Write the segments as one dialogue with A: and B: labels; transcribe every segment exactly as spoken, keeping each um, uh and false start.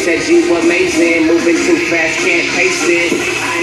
A: said you amazing, moving too fast, can't pace it.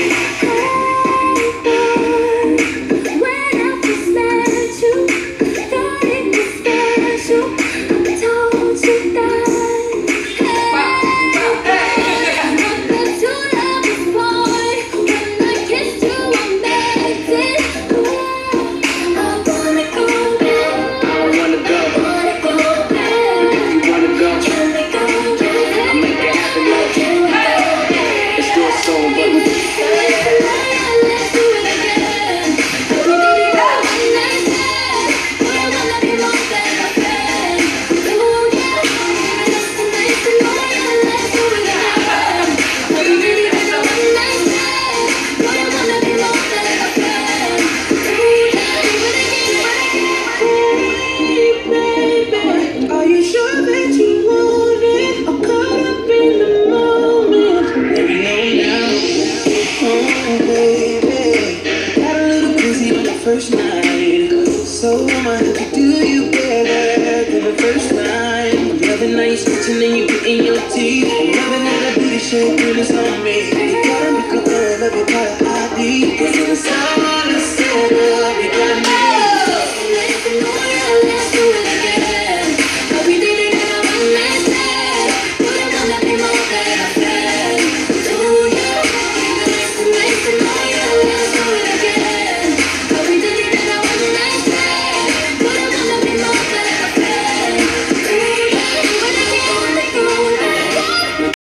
B: First night, so much to do you better than the first time. The other night, you're switching and you getting your teeth.